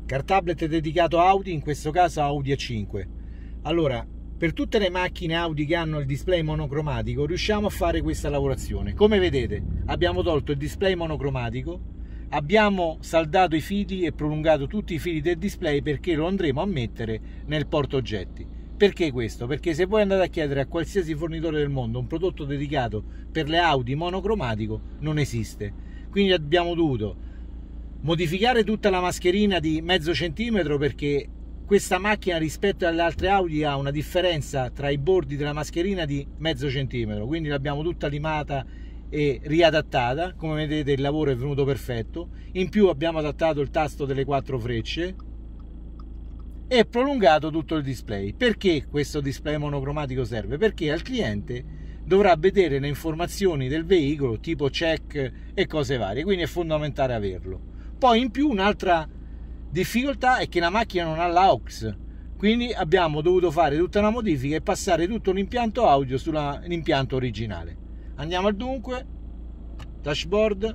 Car tablet dedicato Audi, in questo caso Audi A5. Allora, per tutte le macchine Audi che hanno il display monocromatico riusciamo a fare questa lavorazione. Come vedete, abbiamo tolto il display monocromatico, abbiamo saldato i fili e prolungato tutti i fili del display perché lo andremo a mettere nel portaoggetti. Perché questo? Perché se voi andate a chiedere a qualsiasi fornitore del mondo un prodotto dedicato per le Audi monocromatico, non esiste. Quindi abbiamo dovuto modificare tutta la mascherina di mezzo centimetro, perché questa macchina rispetto alle altre Audi ha una differenza tra i bordi della mascherina di mezzo centimetro, quindi l'abbiamo tutta limata e riadattata. Come vedete il lavoro è venuto perfetto. In più abbiamo adattato il tasto delle 4 frecce e prolungato tutto il display. Perché questo display monocromatico serve? Perché al cliente dovrà vedere le informazioni del veicolo tipo check e cose varie, quindi è fondamentale averlo. Poi in più un'altra difficoltà è che la macchina non ha l'AUX, quindi abbiamo dovuto fare tutta una modifica e passare tutto l'impianto audio sull'impianto originale. Andiamo al dunque, dashboard.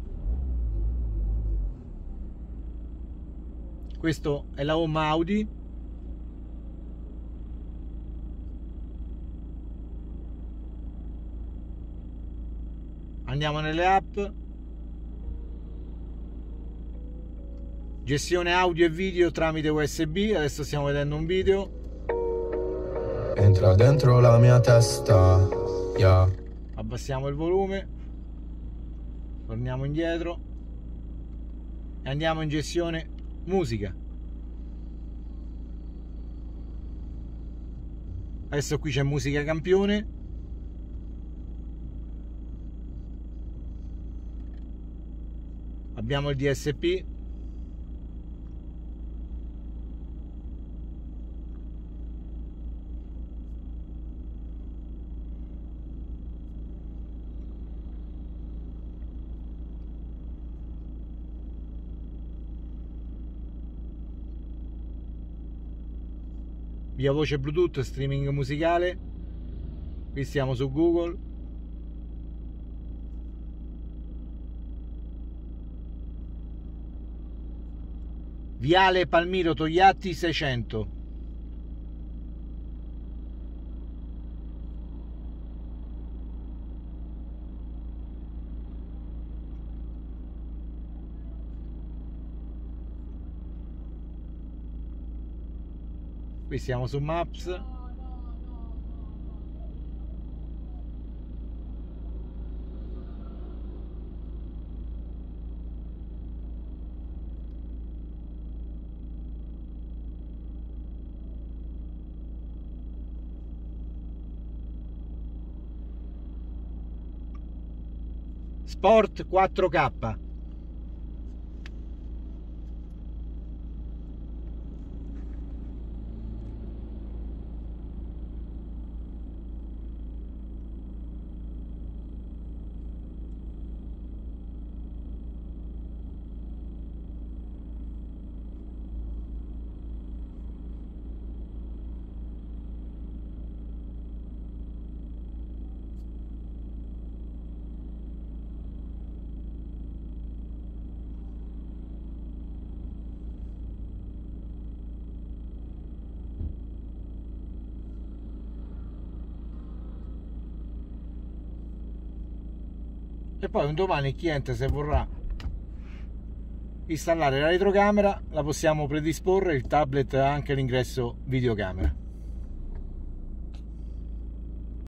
Questo è la home Audi. Andiamo nelle app. Gestione audio e video tramite USB. Adesso stiamo vedendo un video. Entra dentro la mia testa, yeah. Abbassiamo il volume, torniamo indietro e andiamo in gestione musica. Adesso qui c'è musica campione. Abbiamo il DSP. Via voce Bluetooth, streaming musicale. Qui siamo su Google. Viale Palmiro Togliatti 600. Qui siamo su Maps. Sport 4K. E poi un domani il cliente, se vorrà installare la retrocamera, la possiamo predisporre. Il tablet ha anche l'ingresso videocamera.